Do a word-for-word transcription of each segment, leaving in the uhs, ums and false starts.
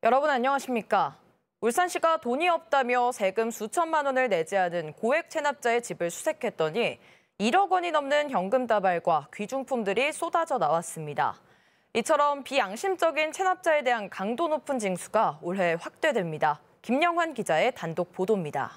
여러분 안녕하십니까? 울산시가 돈이 없다며 세금 수천만 원을 내지 않은 고액 체납자의 집을 수색했더니 일억 원이 넘는 현금 다발과 귀중품들이 쏟아져 나왔습니다. 이처럼 비양심적인 체납자에 대한 강도 높은 징수가 올해 확대됩니다. 김영환 기자의 단독 보도입니다.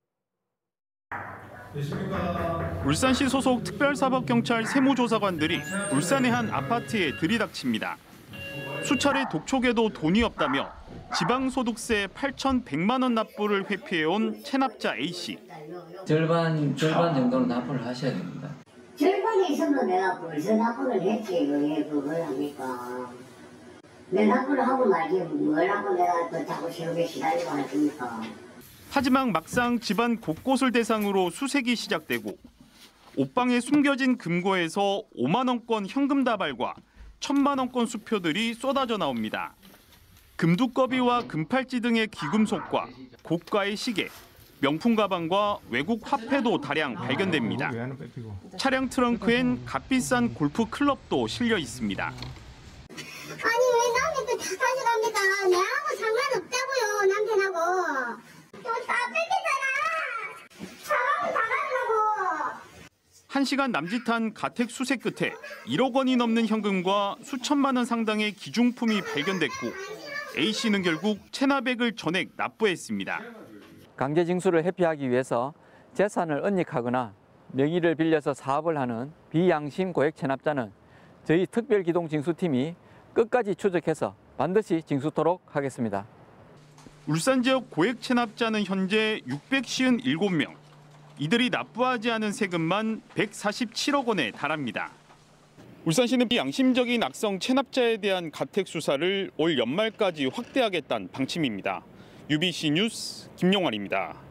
울산시 소속 특별사법경찰 세무조사관들이 울산의 한 아파트에 들이닥칩니다. 수차례 독촉에도 돈이 없다며 지방소득세 팔천백만 원 납부를 회피해온 체납자 A씨. 절반, 절반 정도는 납부를 하셔야 됩니다. 절반이 있어도 내가 벌써 납부를 했지. 왜 그걸 합니까? 내 납부를 하고 말지 뭘 하고 내가 또 자꾸 세우게 시달리고 할 겁니까? 하지만 막상 집안 곳곳을 대상으로 수색이 시작되고 옷방에 숨겨진 금고에서 오만 원권 현금 다발과 천만 원권 수표들이 쏟아져 나옵니다. 금두꺼비와 금팔찌 등의 귀금속과 고가의 시계, 명품 가방과 외국 화폐도 다량 발견됩니다. 차량 트렁크엔 값비싼 골프 클럽도 실려 있습니다. 아니 왜 남의 거 다 가져갑니까? 내하고 상관없다고요, 남편하고. 또 다 뺏기잖아. 사람 다 가져가고. 한 시간 남짓한 가택 수색 끝에 일억 원이 넘는 현금과 수천만 원 상당의 기중품이 발견됐고 A씨는 결국 체납액을 전액 납부했습니다. 강제 징수를 회피하기 위해서 재산을 은닉하거나 명의를 빌려서 사업을 하는 비양심 고액 체납자는 저희 특별기동징수팀이 끝까지 추적해서 반드시 징수토록 하겠습니다. 울산 지역 고액 체납자는 현재 육백오십칠 명. 이들이 납부하지 않은 세금만 백사십칠억 원에 달합니다. 울산시는 비양심적인 악성 체납자에 대한 가택 수사를 올 연말까지 확대하겠다는 방침입니다. 유비씨 뉴스 김용환입니다.